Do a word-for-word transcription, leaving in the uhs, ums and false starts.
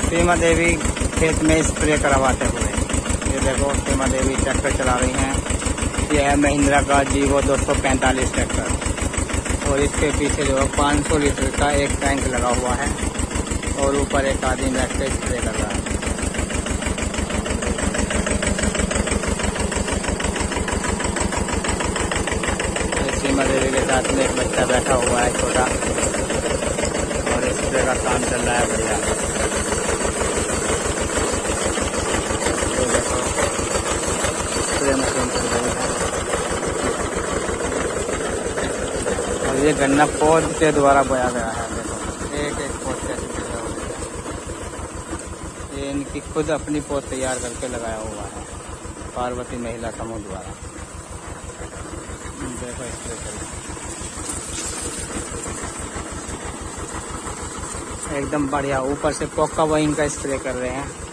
सीमा देवी खेत में स्प्रे करवाते हुए। ये देखो सीमा देवी ट्रैक्टर चला रही हैं। यह है महिंद्रा का जीवो दो सौ पैंतालीस ट्रैक्टर और इसके पीछे जो है पाँच सौ लीटर का एक टैंक लगा हुआ है और ऊपर एक आदमी बैठ कर स्प्रे कर रहा है। सीमा देवी के साथ में एक बच्चा बैठा हुआ है छोटा और स्प्रे का काम चल रहा है बढ़िया। स्प्रे मशीन चल रही है और ये गन्ना पौध के द्वारा बोया गया है। देखो एक एक पौध कैसे तैयार हो गया। ये इनकी खुद अपनी पौध तैयार करके लगाया हुआ है पार्वती महिला समूह द्वारा। देखो स्प्रे एकदम बढ़िया ऊपर से पोका वाइन का स्प्रे कर रहे हैं।